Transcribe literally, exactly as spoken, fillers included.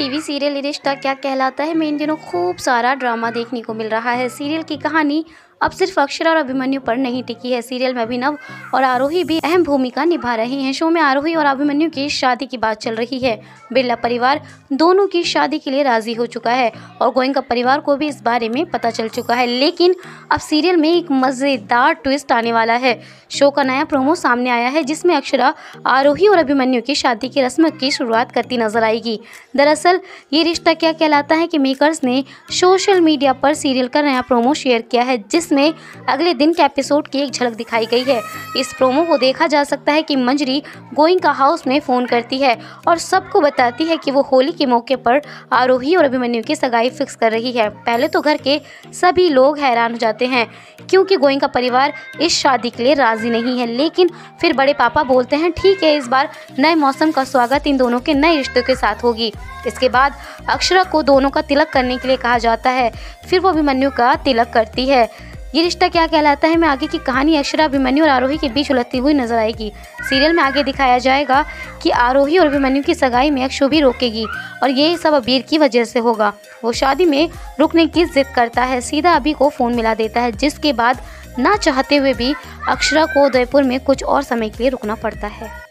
TV serial ये रिश्ता क्या कहलाता है में इन दिनों खूब सारा ड्रामा देखने को मिल रहा है। सीरियल की कहानी अब सिर्फ अक्षरा और अभिमन्यु पर नहीं टिकी है। सीरियल में अभिनव और आरोही भी अहम भूमिका निभा रहे हैं। शो में आरोही और अभिमन्यु की शादी की बात चल रही है। बिरला परिवार दोनों की शादी के लिए राजी हो चुका है और गोयनका परिवार को भी इस बारे में पता चल चुका है। लेकिन अब सीरियल में एक मजेदार ट्विस्ट आने वाला है। शो का नया प्रोमो सामने आया है जिसमें अक्षरा आरोही और अभिमन्यु की शादी की रस्म की शुरुआत करती नजर आएगी। दरअसल ये रिश्ता क्या कहलाता है कि मेकर्स ने सोशल मीडिया पर सीरियल का नया प्रोमो शेयर किया है जिसमें अगले दिन के एपिसोड की एक झलक दिखाई गई है। इस प्रोमो को देखा जा सकता है कि मंजरी गोयनका हाउस में फोन करती है और सबको बताती है कि वो होली के मौके पर आरोही और अभिमन्यु की सगाई फिक्स कर रही है। पहले तो घर के सभी लोग हैरान हो जाते हैं क्योंकि गोयनका परिवार इस शादी के लिए राजी नहीं है, लेकिन फिर बड़े पापा बोलते हैं ठीक है, इस बार नए मौसम का स्वागत इन दोनों के नए रिश्तों के साथ होगी। इसके बाद अक्षरा को दोनों का तिलक करने के लिए कहा जाता है, फिर वो अभिमन्यु का तिलक करती है। ये रिश्ता क्या कहलाता है में आगे की कहानी अक्षरा, अभिमन्यु और आरोही के बीच उलझती हुई नजर आएगी। सीरियल में आगे दिखाया जाएगा कि आरोही और अभिमन्यु की सगाई में अक्षु भी रोकेगी और ये सब अबीर की वजह से होगा। वो शादी में रुकने की जिद करता है, सीधा अभी को फोन मिला देता है, जिसके बाद ना चाहते हुए भी अक्षरा को उदयपुर में कुछ और समय के लिए रुकना पड़ता है।